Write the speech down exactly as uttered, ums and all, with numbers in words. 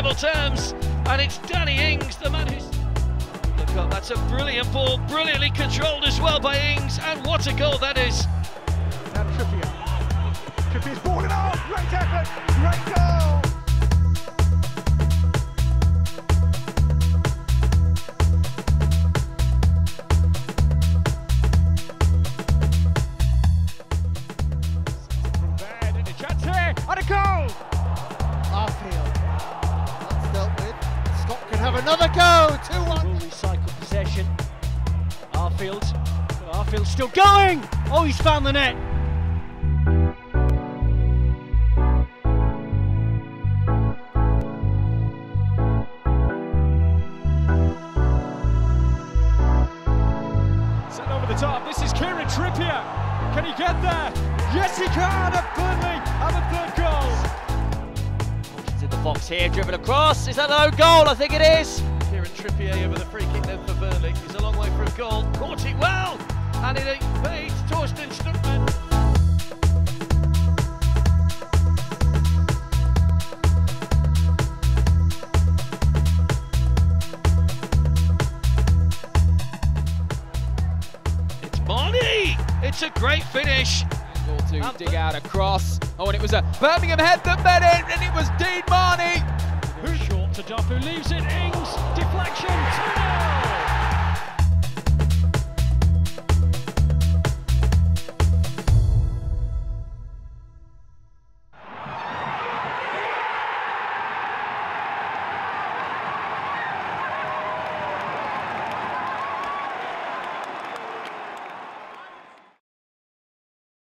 incredible terms, and it's Danny Ings, the man who's... Look up, that's a brilliant ball, brilliantly controlled as well by Ings, and what a goal that is. And Trippier. Trippier's ball it off, great effort, great goal! From there, and a chance here, and a goal! Arfield. That's dealt with. Scott can have another go. two one. Will recycle possession. Arfield. Arfield's still going. Oh, he's found the net. Sent over the top. This is Kieran Trippier. Can he get there? Yes, he can. At Burnley have a third goal. He's in the box here, driven across. Is that an own goal? I think it is. Kieran Trippier over the free kick then for Burnley. He's a long way for a goal. Caught it well, and it ain't paid. Torsten Stuckman. It's Marney. It's a great finish. To dig out a cross. Oh, and it was a Birmingham head that met it, and it was Dean Marney. Short to Duff, who leaves it. Ings, deflection, two nil.